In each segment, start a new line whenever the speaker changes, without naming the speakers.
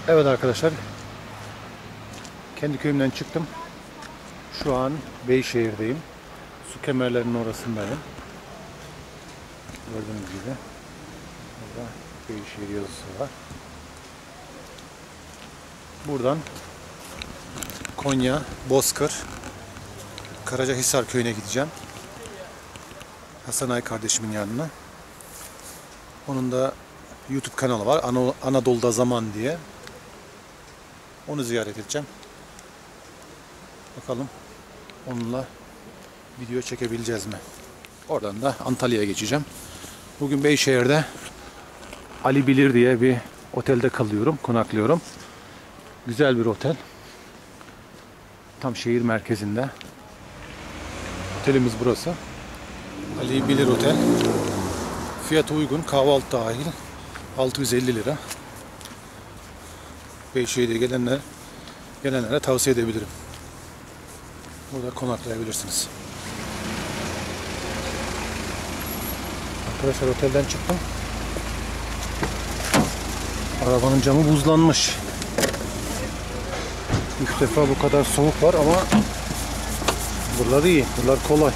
Evet arkadaşlar, kendi köyümden çıktım. Şu an Beyşehir'deyim. Su kemerlerinin orasındayım. Gördüğünüz gibi burada Beyşehir yazısı var. Buradan Konya, Bozkır, Karacahisar köyüne gideceğim. Hasan Ay kardeşimin yanına. Onun da YouTube kanalı var. Anadolu'da Zaman diye. Onu ziyaret edeceğim. Bakalım onunla video çekebileceğiz mi? Oradan da Antalya'ya geçeceğim. Bugün Beyşehir'de Ali Bilir diye bir otelde kalıyorum, konaklıyorum. Güzel bir otel. Tam şehir merkezinde. Otelimiz burası. Ali Bilir Otel. Fiyatı uygun, kahvaltı dahil. 650 lira. Beyşehir'e gelenlere tavsiye edebilirim. Burada konaklayabilirsiniz. Arkadaşlar otelden çıktım. Arabanın camı buzlanmış. İlk defa bu kadar soğuk var ama buralar iyi. Buralar kolay.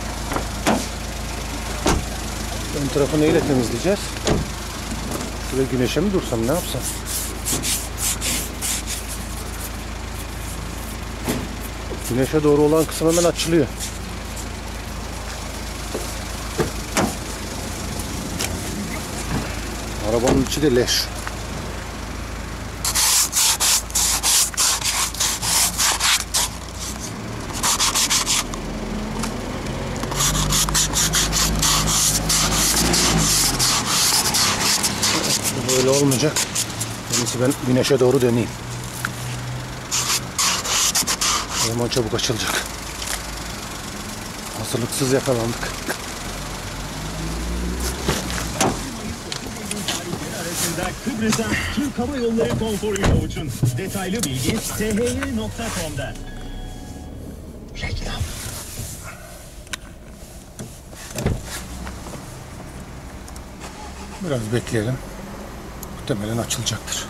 Ön tarafı neyle temizleyeceğiz? Şuraya güneşe mi dursam, ne yapsam? Güneşe doğru olan kısım hemen açılıyor. Arabanın içi de leş. Böyle olmayacak. En iyisi ben güneşe doğru döneyim. O zaman çabuk açılacak. Hazırlıksız yakalandık.
Kıbrıs'a Türk Hava Yolları konforuyla uçun. Detaylı bilgi thy.com'da. Reklam.
Biraz bekleyelim. Muhtemelen açılacaktır.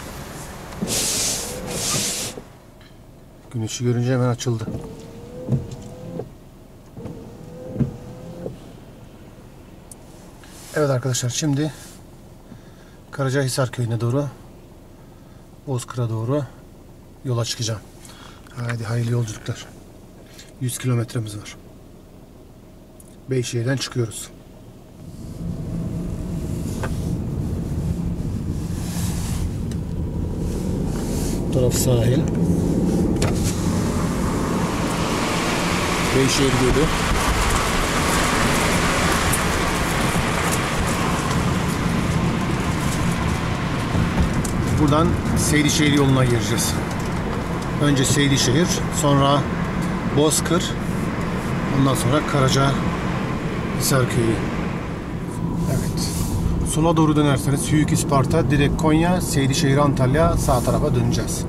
Güneşi görünce hemen açıldı. Evet arkadaşlar, şimdi Karacahisar köyüne doğru, Bozkır'a doğru yola çıkacağım. Haydi hayırlı yolculuklar. 100 kilometremiz var. Beyşehir'den çıkıyoruz. Bu taraf sahil. Beyşehir Gölü. Buradan Seydişehir yoluna gireceğiz. Önce Seydişehir, sonra Bozkır, ondan sonra Karacahisar köyü. Evet. Sola doğru dönerseniz Höyük İsparta, direkt Konya, Seydişehir Antalya, sağ tarafa döneceğiz.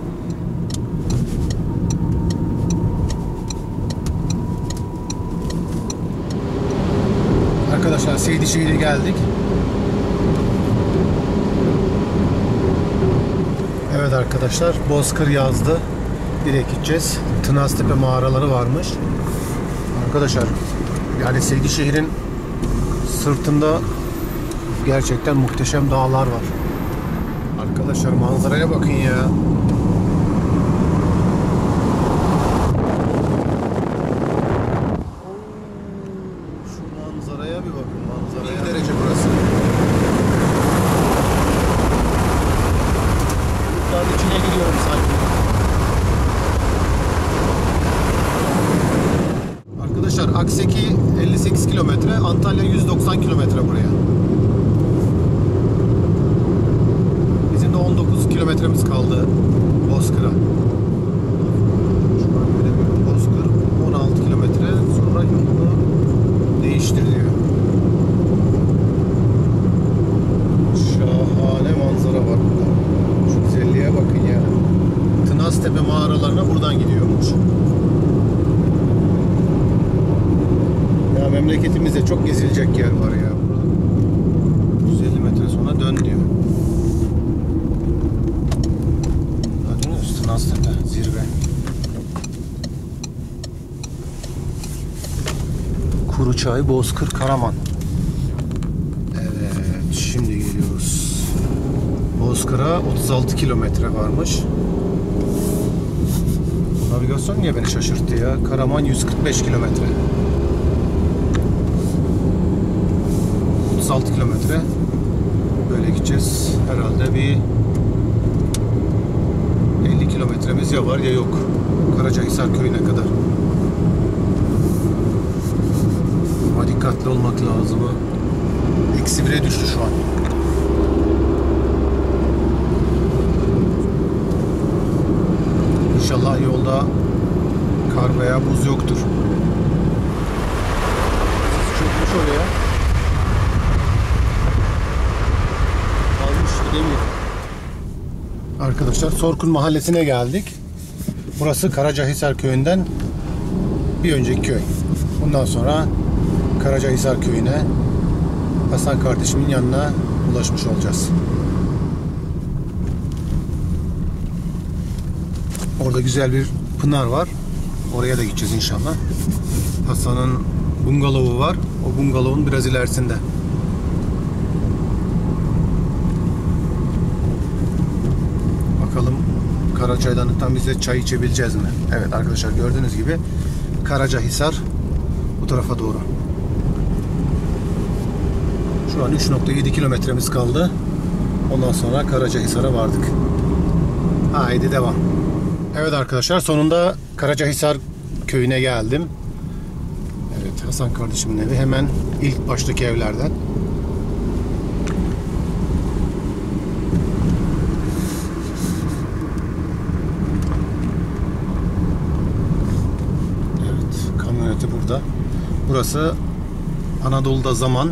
Arkadaşlar Seydişehir'e geldik. Evet arkadaşlar, Bozkır yazdı. Direkt gideceğiz. Tınaztepe mağaraları varmış. Arkadaşlar yani Seydişehir'in sırtında gerçekten muhteşem dağlar var. Arkadaşlar manzaraya bakın ya. Şu manzaraya bir bakın, manzaraya. 1 derece burası. Bulutların içine giriyorum sanki. Arkadaşlar Akseki 58 kilometre, Antalya 190 kilometre buraya. Bizim de 19 kilometremiz kaldı Bozkır'a. Şu an göremiyorum. Bozkır 16 kilometre sonra yolunu değiştiriyor. Şahane manzara var burada. Şu güzelliğe bakın ya. Tınaztepe mağaralarına buradan gidiyormuş. Ya memleketimizde çok gezilecek yer var ya. 150 metre sonra dön diyor. Beyaztepe zirve. Kuruçay, Bozkır, Karaman. Evet, şimdi geliyoruz. Bozkır'a 36 kilometre varmış. Navigasyon niye beni şaşırttı ya? Karaman 145 kilometre. 36 kilometre. Böyle gideceğiz. Herhalde bir 50 kilometremiz ya var ya yok. Karacahisar köyüne kadar. Ama dikkatli olmak lazım. Eksi 1'e düştü şu an. İnşallah yolda kar veya buz yoktur. Çökmüş oraya. Almış gidemiyor. Arkadaşlar Sorkun Mahallesi'ne geldik. Burası Karacahisar köyünden bir önceki köy. Bundan sonra Karacahisar köyüne, Hasan kardeşimin yanına ulaşmış olacağız. Orada güzel bir pınar var. Oraya da gideceğiz inşallah. Hasan'ın bungalovu var. O bungalovun biraz ilerisinde. Bakalım Karacay'dan bize çay içebileceğiz mi? Evet arkadaşlar, gördüğünüz gibi Karacahisar bu tarafa doğru. Şu an 3.7 kilometremiz kaldı. Ondan sonra Karacahisar'a vardık. Haydi devam. Evet arkadaşlar, sonunda Karacahisar köyüne geldim. Evet, Hasan kardeşimin evi hemen ilk baştaki evlerden. Evet, kamyoneti burada. Burası Anadolu'da zaman.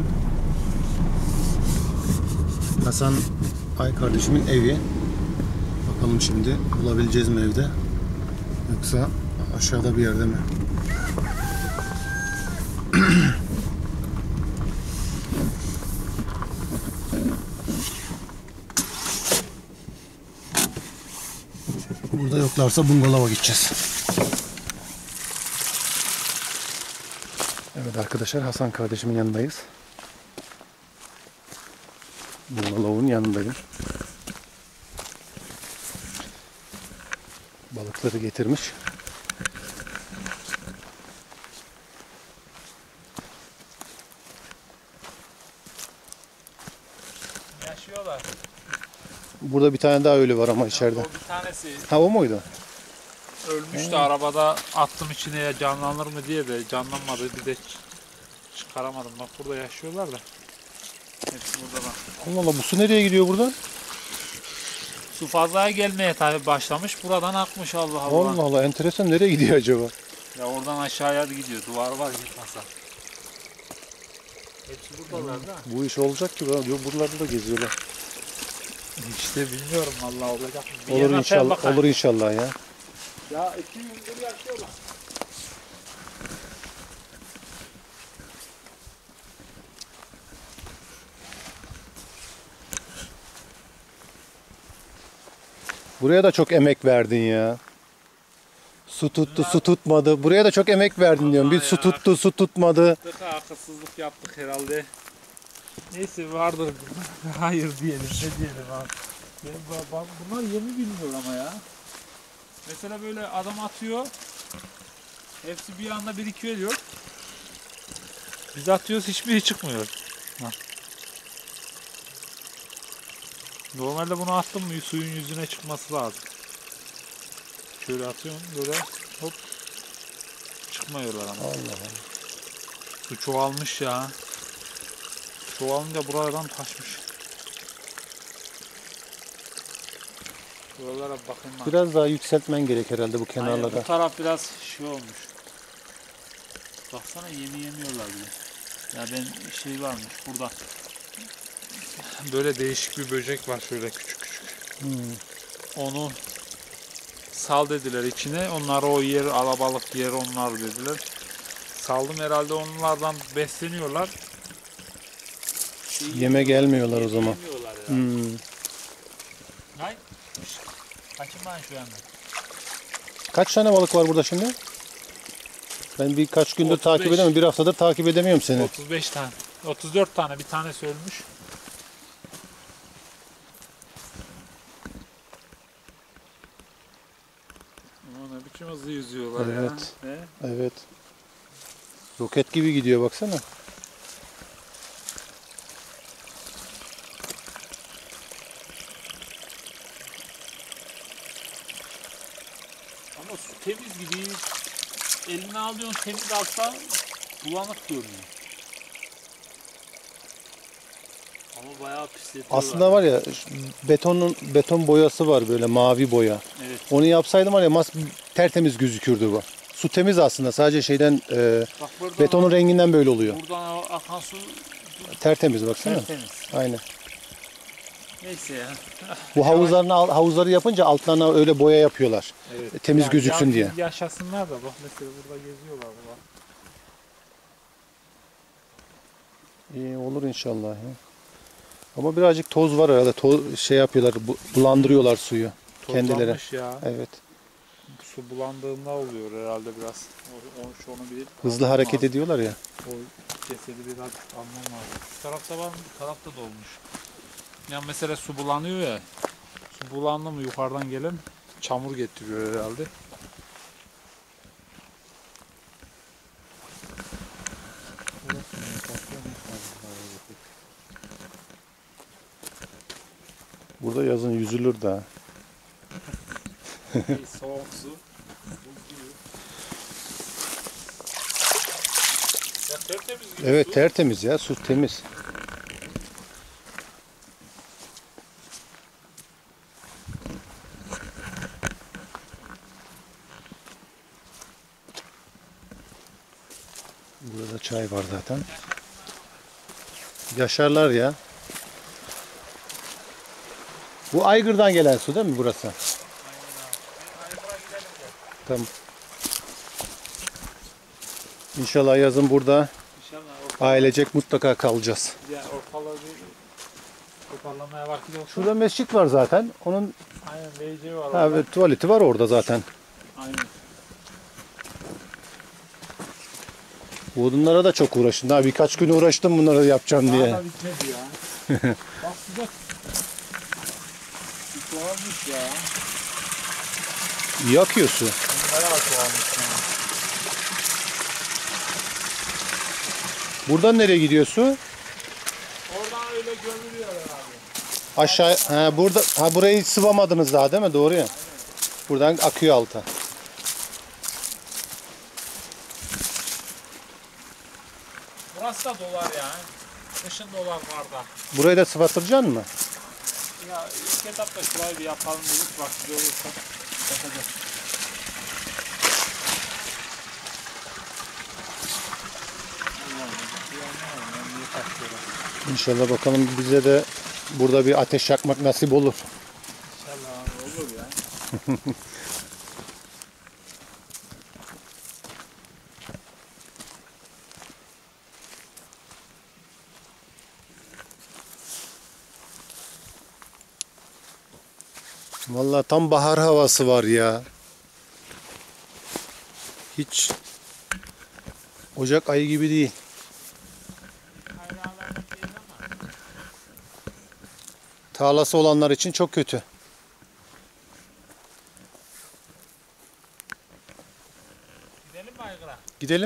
Hasan Ay kardeşimin evi. Bakalım şimdi bulabileceğiz mi evde? Yoksa aşağıda bir yerde mi? Burada yoklarsa bungalova gideceğiz. Evet arkadaşlar, Hasan kardeşimin yanındayız. Bungalovun yanındayım. Balıkları getirmiş.
Yaşıyorlar.
Burada bir tane daha ölü var ama içeride.
O bir tanesi
Ha, o muydu?
ölmüştü, arabada attım içine, ya canlanır mı diye de canlanmadı, bir de çıkaramadım. Bak burada yaşıyorlar da. Hepsi burada bak.
Allah Allah, bu su nereye gidiyor buradan?
Su fazlaya gelmeye tabi başlamış, buradan akmış, Allah Allah.
Allah Allah, enteresan, nereye gidiyor acaba?
Ya oradan aşağıya gidiyor, duvar var gitmezse. Hepsi buradalar da.
Bu iş olacak ki, buralarda da geziyorlar.
İşte bilmiyorum vallahi, olacak mı? Bir
Olur
yana sen
inşallah,
bakayım.
olur inşallah ya.
Ya 2 gündür yaşıyorlar.
Buraya da çok emek verdin ya. Su tuttu, su tutmadı. Buraya da çok emek verdin diyorum. Bir su tuttu, su tutmadı.
Akılsızlık yaptık herhalde. Neyse, vardır. Hayır diyelim, ne diyelim abi. Bunlar yemi bilmiyor ama ya. Mesela böyle adam atıyor. Hepsi bir anda birikiyor. Biz atıyoruz, hiçbiri çıkmıyor. Ha. Normalde bunu attım mı suyun yüzüne çıkması lazım. Şöyle atıyorum, böyle hop çıkmıyorlar ama.
Allah Allah.
Su çoğalmış ya. Çoğalınca buradan taşmış. Buralara bakayım ben.
Biraz daha yükseltmen gerek herhalde bu
Aynen,
kenarlara.
bu taraf biraz şey olmuş. Baksana, yemiyorlar bile. Ya ben şey varmış burada. Böyle değişik bir böcek var, şöyle küçük küçük. Onu sal dediler içine. Onlar o yer, alabalık yer onlar dediler. Saldım herhalde, onlardan besleniyorlar.
Yeme gelmiyorlar o zaman.
Yemiyorlar ya.
Hmm.
Hay. Kaçın ben şu yandan.
Kaç tane balık var burada şimdi? Ben birkaç gündür
35.
takip edemiyorum. Bir haftadır takip edemiyorum seni.
35 tane. 34 tane. Bir tanesi ölmüş. Ama ne biçim hızlı yüzüyorlar ya.
Evet.
Ne?
Evet. Roket gibi gidiyor baksana.
Ama su temiz gibi. Eline alıyorsun temiz alsan bulanık görünüyor. Ama bayağı pisletiyorlar.
Aslında var ya beton boyası var böyle mavi boya.
Evet.
Onu yapsaydım var ya tertemiz gözükürdü bu. Su temiz aslında sadece şeyden
Bak buradan
betonun renginden böyle oluyor.
buradan akan su
Tertemiz baksana.
tertemiz.
Aynen.
Neyse ya.
Bu havuzları yapınca altlarına öyle boya yapıyorlar.
Evet.
Temiz gözüksün diye.
Yaşasınlar da bak mesela burada geziyorlar. Bak.
İyi olur inşallah ya. Ama birazcık toz var herhalde. Şey yapıyorlar, bulandırıyorlar suyu kendileri.
Tozlanmış ya.
Evet.
Su bulandığında oluyor herhalde biraz. Onu bir
Hızlı
almam
hareket
lazım.
ediyorlar ya.
O cesedi biraz almam lazım. Şu tarafta var mı? Bu tarafta da olmuş. Yani mesela su bulanıyor ya. Su bulandı mı yukarıdan gelen çamur getiriyor herhalde.
Burada yazın yüzülür de.
Soğuk su. Buz gibi. Ya tertemiz gibi
Evet
su.
tertemiz ya, su temiz. Burada çay var zaten. Yaşarlar ya. Bu Aygır'dan gelen su değil mi burası? Tamam. İnşallah yazın burada
İnşallah
ailecek mutlaka kalacağız.
ya ortalığı bir toparlamaya vakit olsun.
Şurada mescit var zaten. Onun
Aynen WC var
ha,
orada.
tuvaleti var orada zaten.
Aynen.
Bu odunlara da çok uğraştım. Daha birkaç gün uğraştım bunları yapacağım
Daha
diye.
da bitmedi ya. Bak sıcak. Bir soğanmış ya.
İyi akıyor su.
Bayağı soğanmış ya.
Buradan nereye gidiyor su?
Oradan öyle gömülüyor herhalde.
Aşağı burayı sıvamadınız daha değil mi? Doğru ya. Buradan akıyor alta.
Burası da dolar yani. Kışın dolar var da.
Burayı da sıvatıracaksın mı?
Ya ilk etapta şurayı bir yapalım dedik. Vakti olursa yapacağız.
İnşallah bakalım bize de burada bir ateş yakmak nasip olur.
İnşallah olur ya.
Vallahi tam bahar havası var ya. Hiç Ocak ayı gibi değil.
Hayranlarım değil ama.
Tarlası olanlar için çok kötü.
Gidelim mi Aygır'a?
Gidelim.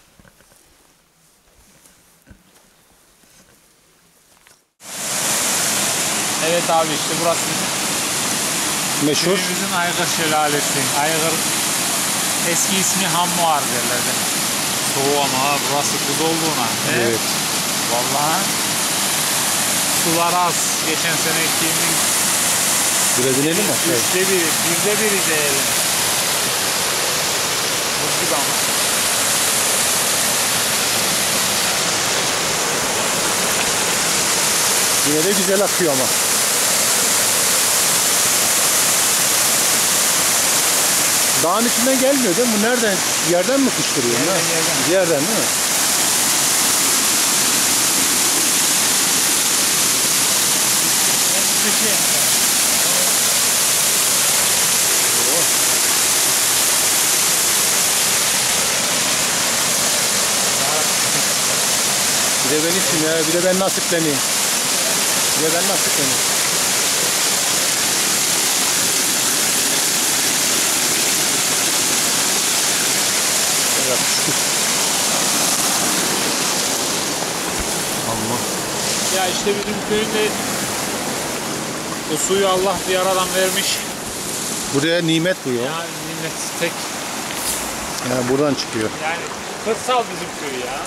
Evet abi işte burası
Meşhur.
köyümüzün Aygır Şelalesi. Aygır eski ismi Hammuar derlerdi. Soğuk ama ha, burası buz olduğuna.
Evet.
Vallahi sular az. Geçen sene ektiğimiz
Biraz inelim mi? Evet.
üçte biri, birde biri diyelim. Buz gibi ama.
Yine de güzel akıyor ama. Dağın içinden gelmiyor değil mi? Bu nereden? Yerden mi fışkırıyor?
Yerden.
Yerden değil mi? Bir de ben içeyim ya. Bir de ben nasipleneyim. Bir de ben nasipleneyim. Evet. Allah.
Ya işte bizim köyünde bu suyu Allah bir aradan vermiş.
Buraya nimet bu ya.
Yani millet tek,
Yani buradan çıkıyor.
yani kırsal bizim köy ya.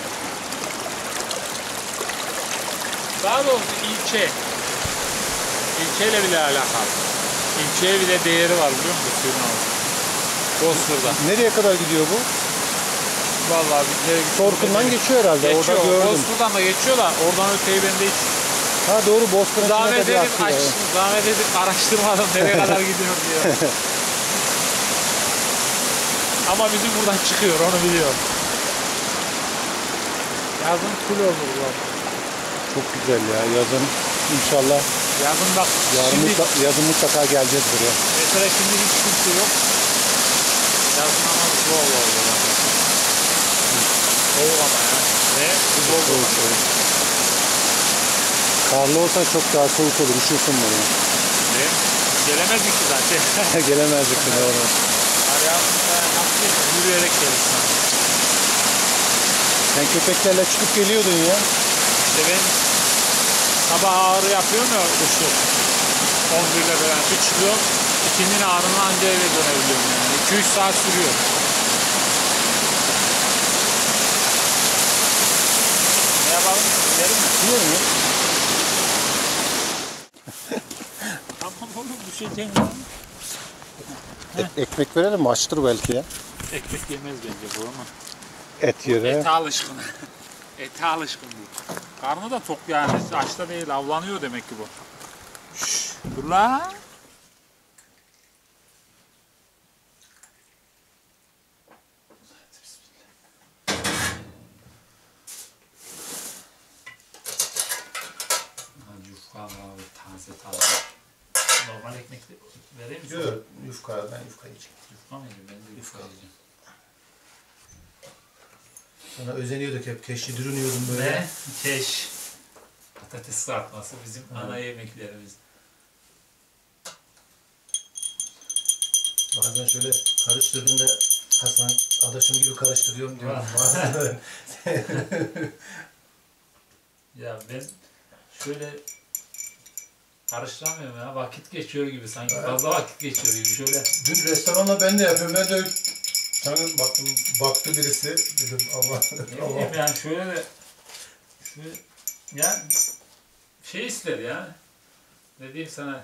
Daha doğrusu ilçe. İlçeyle bile alakalı. İlçeye bile değeri var biliyor musun suyun altında? Bozkır'da.
Nereye kadar gidiyor bu?
Vallahi bir kere
Torkun'dan geçiyor herhalde.
geçiyor.
Orada gördüm.
Bozkır'dan da geçiyor da oradan öteyi ben de hiç
Ha doğru, Bozkır'ın içine de
zahmet
bir
edip
aktı ya.
zahmet edip araştırmadım nereye kadar gidiyor diyor. Ama bizim buradan çıkıyor onu biliyorum. Yazın full olur bu.
Çok güzel ya. Yazın inşallah.
Yazın bak
Yarın
şimdi
yazın mutlaka geleceğiz buraya.
mesela şimdi hiç kimse yok. Yazın ama bol olur. Soğuk ama ya. Ne? Bol olur.
Karlı olsa çok daha soğuk olur. Üşürsün buraya.
Ne? Gelemezdik ki zaten.
Gelemezdik bile oraya.
Arayağımızda nasıl yürüyerek gelirsin.
Sen köpeklerle çıkıp geliyordun ya.
İşte ben sabah ağrı yapıyorum ya kuşluk. 11'de falan bir çıkıyorum. İkindinin ağrına anca eve dönebiliyorum yani. 2-3 saat sürüyor. Ne yapalım? Gidelim mi?
Biliyor musun?
Tamam oğlum düşeceğim ya.
Ekmek verelim mi? Açtır belki ya.
Ekmek yemez bence bu ama.
Et yere.
Ete alışkın. Ete alışkın bu. Karnı da tok yani. Aç da değil. Avlanıyor demek ki bu. Şşş. Dur la. Yufka abi taze. Normal ekmek vereyim mi?
Yok, yufka. Ben yufka yiyeceğim.
Yufka mı yiyeyim? Ben de yufka yiyeceğim.
Sana özeniyorduk hep. Keşi dürünüyordum böyle.
Ne? Keş. Patates kızartması bizim ana yemeklerimiz.
Bazen şöyle karıştırdığında Hasan adaşım gibi karıştırıyorum diyorum. Bazen de
Ya ben şöyle karıştıramıyorum ya. Vakit geçiyor gibi sanki.
Evet.
Fazla vakit geçiyor gibi. Şöyle
dün restoranda ben de yapıyorum. Ben de sanırım baktı birisi. Dedim Allah
ne bileyim yani şöyle de şöyle yani şey ister ya. Ne diyeyim sana?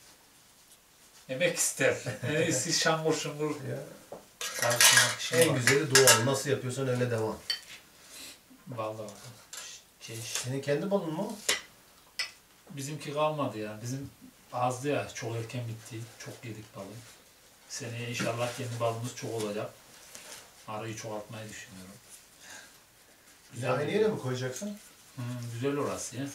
Emek ister. En iyisi şangur şungur
Ya.
karıştırmak için
En
var.
güzeli doğal. Nasıl yapıyorsan öyle devam.
Vallahi keş.
Senin kendi balın mı?
Bizimki kalmadı ya. Bizim azdı ya. Çok erken bitti. Çok yedik balı. Seneye inşallah kendi balımız çok olacak. Arıyı çoğaltmayı düşünüyorum.
Güzel. Aynı yere mi koyacaksın?
Güzel orası ya.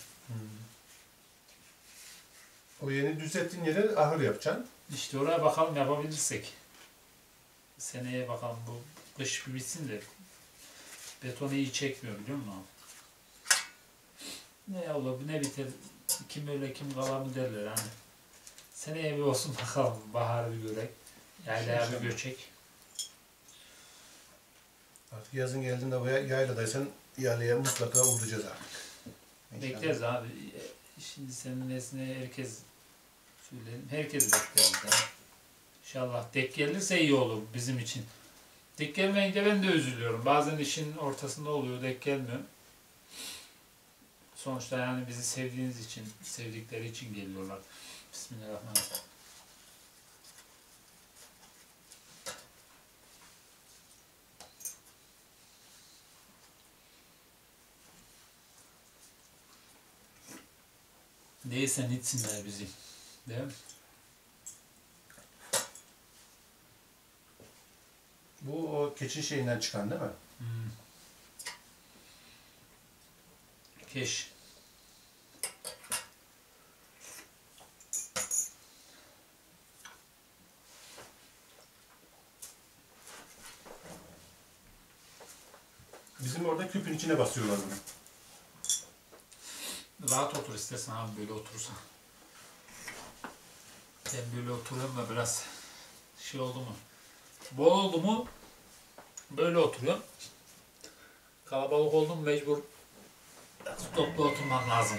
O yeni düzelttiğin yere ahır yapacaksın.
İşte oraya bakalım yapabilirsek. Seneye bakalım bu kış bir bitsin de betonu iyi çekmiyor biliyor musun? Ne olur ne biter kim öyle kim kalan mı derler hani. Seneye bir olsun bakalım baharı bir görek. Yaylaya bir göçek.
Artık yazın geldiğinde bu yayladaysan yaylaya mutlaka uğrayacağız artık. İnşallah.
Bekleriz abi. Şimdi senin nesine herkes söyleyelim. Herkes bekleriz yani. İnşallah denk gelirse iyi olur bizim için. Denk gelmeyince ben de üzülüyorum. Bazen işin ortasında oluyor, denk gelmiyor. Sonuçta yani bizi sevdiğiniz için, sevdikleri için geliyorlar. Bismillahirrahmanirrahim. Neyse nitsinler bizi. Değil mi?
Bu o keçin şeyinden çıkan değil mi?
Keş.
Bizim orada küpün içine basıyorlar bunu.
rahat otur istersen abi böyle oturursan. Ben böyle oturuyorum da biraz şey oldu mu? Bol oldu mu böyle oturuyorum. Kalabalık oldu mu mecbur toplu oturman lazım.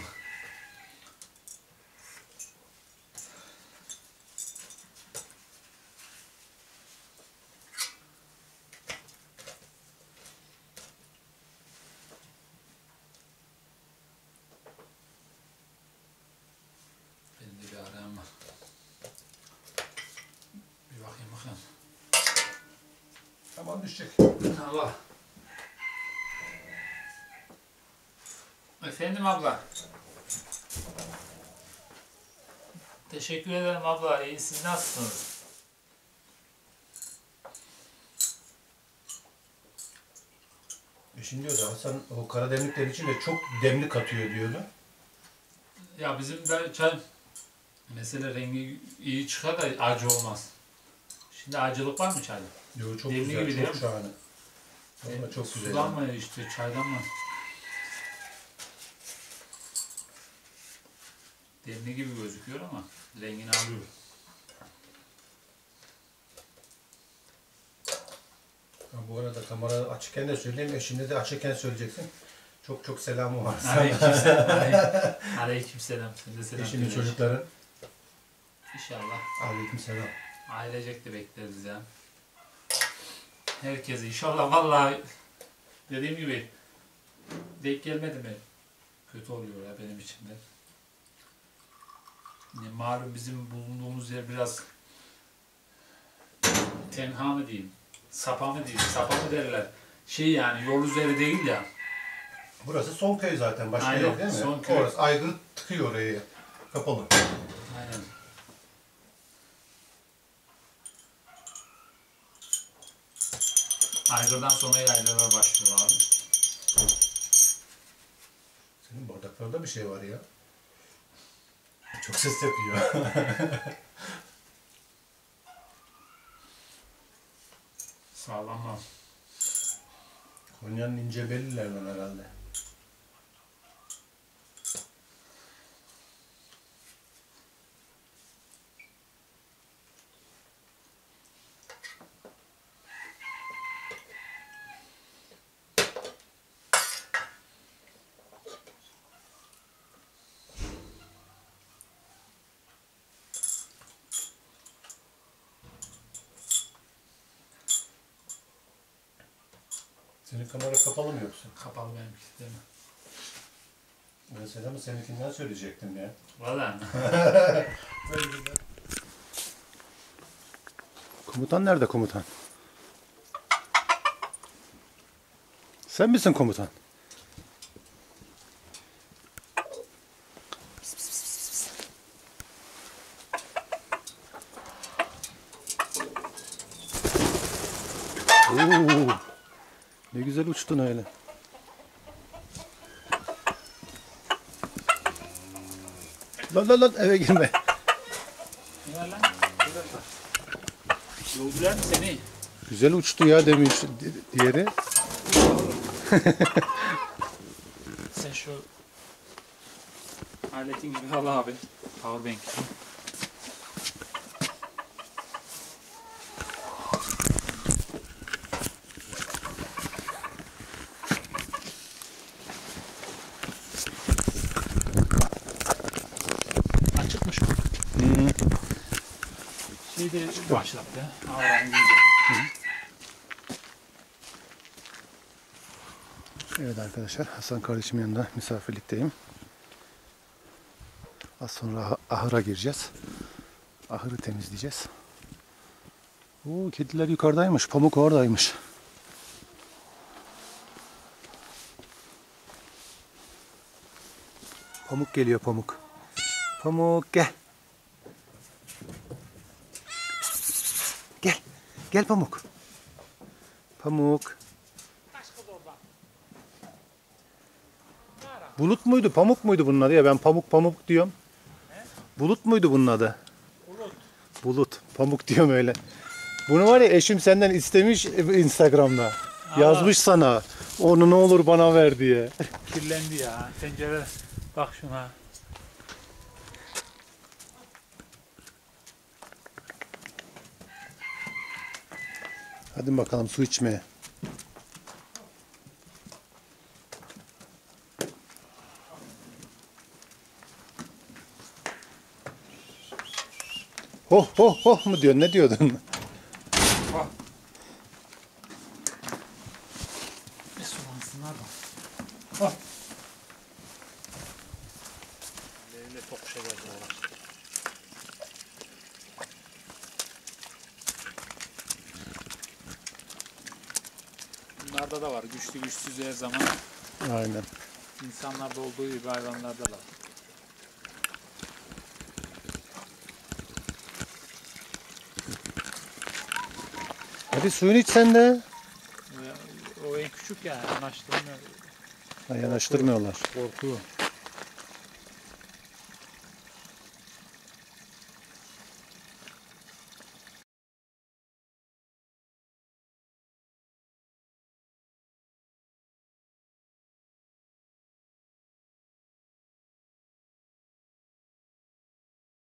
Benim de bir arayam var. Bir bakayım.
Tamam düşecek.
Allah. Efendim abla. Teşekkür ederim abla. İyi, siz nasılsınız?
Şimdi diyordu Hasan o kara demlikler için de çok demlik katıyor diyordu.
Ya bizim de çay mesela rengi iyi çıkar da acı olmaz. Şimdi acılık var mı çayda?
Yo, çok
Demli
güzel,
gibi değil
çok
mi?
şahane. Ama çok güzel.
Sudan mı işte çaydan mı? Demli gibi gözüküyor ama rengini alıyor.
Ha, bu arada kamera açıkken de söyleyeyim, şimdi de açıkken söyleyeceksin. Çok çok selamı var.
Aleykümselam. Sen de selam.
Eşimin, çocukların.
İnşallah.
Aleykümselam.
Ailecek de bekleriz ya. Herkesi inşallah vallahi dediğim gibi denk gelmedi mi kötü oluyor ya benim için de. Malum bizim bulunduğumuz yer biraz tenha mı diyeyim, sapa mı diyeyim, sapa mı derler. Şey yani yol üzeri değil ya.
Burası son köy zaten, başka
Aynen,
yer değil mi?
son köy.
Orası aygır tıkıyor orayı. Kapalı.
Aynen. Aygır'dan sonra yaylalar başlıyor abi.
Senin bardaklarda bir şey var ya. Çok ses yapıyor.
Sağlam var.
Konya'nın İncebellilerden herhalde. Senin kamera kapalı mı yoksa?
Kapalı benimki değil mi?
Ben sana mı seninkinden söyleyecektim ya.
Valla.
Komutan nerede komutan? Sen misin komutan? Oo, ne güzel uçtun öyle. Lan eve girme.
Ne var lan? Yoldular mı seni?
Güzel uçtu ya demiş diğeri.
Sen şu aletin gibi al abi. Powerbank. Açıkmış bu. Şeyde başlattı.
Evet arkadaşlar, Hasan kardeşimin yanında misafirlikteyim. Az sonra ahıra gireceğiz. Ahırı temizleyeceğiz. Oo, kediler yukarıdaymış, Pamuk oradaymış. Pamuk geliyor, Pamuk. Pamuk gel. Gel. Gel Pamuk. Pamuk. Bulut muydu, Pamuk muydu bunun adı ya? Ben Pamuk diyorum. Bulut muydu bunun adı? Bulut. Pamuk diyorum öyle. Bunu var ya, eşim senden istemiş Instagram'da. Yazmış sana. Onu ne olur bana ver diye.
Kirlendi ya. Tencere Bak şuna.
Hadi bakalım su içmeye. Ho ho ho mu diyor? Ne diyordun?
Ne sulansınlar da. Bak. Böyle tokuşacağız orası. Bunlarda da var. Güçlü güçsüz her zaman.
Aynen.
İnsanlarda olduğu gibi hayvanlarda da.
Hadi suyunu iç sen de.
O en küçük ya. Yanaştırmıyor.
Ha, yanaştırmıyorlar.
Korkuyor.